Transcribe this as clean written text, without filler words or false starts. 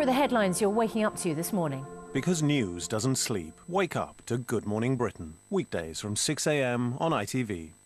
are the headlines you're waking up to this morning. Because news doesn't sleep, wake up to Good Morning Britain. Weekdays from 6 a.m. on ITV.